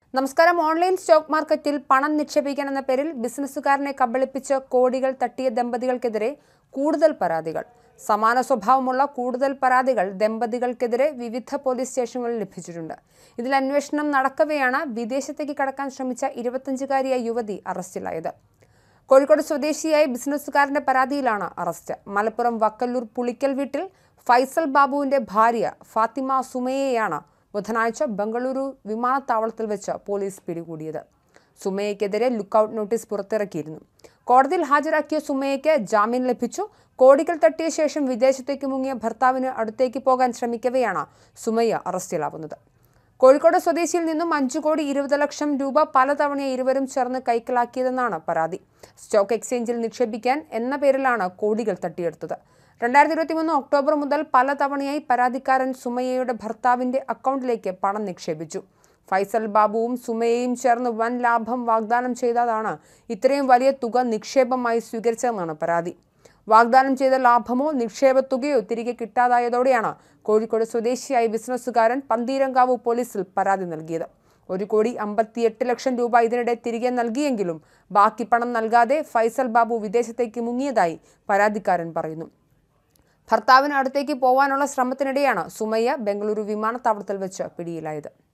നമസ്കാരം. Online stock മാർക്കറ്റിൽ പണം നിക്ഷേപിക്കാനെന്ന പേരിൽ ബിസിനസ്സുകാരനെ കബളിപ്പിച്ച് കോടികൾ തട്ടിയ ദമ്പതികൾക്കെതിരെ കൂടുതൽ പരാതികൾ. സമാന സ്വഭാവമുള്ള കൂടുതൽ പരാതികൾ ദമ്പതികൾക്കെതിരെ വിവിധ പോലീസ് സ്റ്റേഷനുകളിൽ ലഭിച്ചിട്ടുണ്ട്. ഇതിൽ അന്വേഷണം നടക്കവെയാണ് വിദേശത്തേക്ക് കടക്കാൻ ശ്രമിച്ച 25-കാരിയായ യുവതി അറസ്റ്റിലായത്. കോഴിക്കോട് സ്വദേശിയായ ബിസിനസ്സുകാരന്റെ പരാതിയിലാണ് അറസ്റ്റ്. മലപ്പുറം വക്കല്ലൂർ പുളിക്കൽ വീട്ടിൽ ഫൈസൽ ബാബുവിന്റെ ഭാര്യ ഫാത്തിമ സുമയ്യയാണ് ബുധനാഴ്ച ബംഗളൂരു വിമാനത്താവളത്തിൽ വെച്ച് പോലീസ് പിടികൂടിയത്. സുമയ്യക്കെതിരെ ലുക്കൌട്ട് നോട്ടീസ് പുറത്തിറക്കിയിരുന്നു. കോടതിയിൽ ഹാജരാക്കിയ സുമയ്യയ്ക്ക് ജാമ്യം ലഭിച്ചു. കോടികൾ തട്ടിയ ശേഷം വിദേശത്തേക്ക് മുങ്ങിയ ഭർത്താവിന് അടുത്തേക്ക് പോകാൻ ശ്രമിക്കവെയാണ് സുമയ്യ അറസ്റ്റിലാവുന്നത്. കോഴിക്കോട് സ്വദേശിയിൽ നിന്നും 5,20 ലക്ഷം രൂപ പലതവണയായി ഇരുവരും ചേർന്ന് കൈക്കലാക്കിയതെന്നാണ് പരാതി. സ്റ്റോക്ക് എക്സ്ചേഞ്ചിൽ നിക്ഷേപിക്കാൻ എന്ന പേരിലാണ് കോടികൾ തട്ടിയെടുത്തത്. 2023 ഒക്ടോബർ മുതൽ പലതവണയായി പരാതിക്കാരൻ സുമയ്യയുടെ ഭർത്താവിന്റെ അക്കൗണ്ടിലേക്ക് പണം നിക്ഷേപിച്ചു. ഫൈസൽ ബാബുവും സുമയ്യയും ചേർന്ന് വൻ ലാഭം വാഗ്ദാനം ചെയ്തതാണ് ഇത്രയും വലിയ തുക നിക്ഷേപമായി സ്വീകരിച്ചതെന്നാണ് പരാതി. വാഗ്ദാനം ചെയ്ത ലാഭമോ നിക്ഷേപ തുകയോ തിരികെ കിട്ടാതായതോടെയാണ് കോഴിക്കോട് സ്വദേശിയായ ബിസിനസ്സുകാരൻ പന്തീരങ്കാവ് പോലീസിൽ പരാതി നൽകിയത്. 1,58 ലക്ഷം രൂപ ഇതിനിടെ തിരികെ നൽകിയെങ്കിലും ബാക്കി പണം നൽകാതെ ഫൈസൽ ബാബു വിദേശത്തേക്ക് മുങ്ങിയതായി പരാതിക്കാരൻ പറയുന്നു. ഭർത്താവിന് അടുത്തേക്ക് പോവാനുള്ള ശ്രമത്തിനിടെയാണ് സുമയ്യ ബംഗളൂരു വിമാനത്താവളത്തിൽ വെച്ച് പിടിയിലായത്.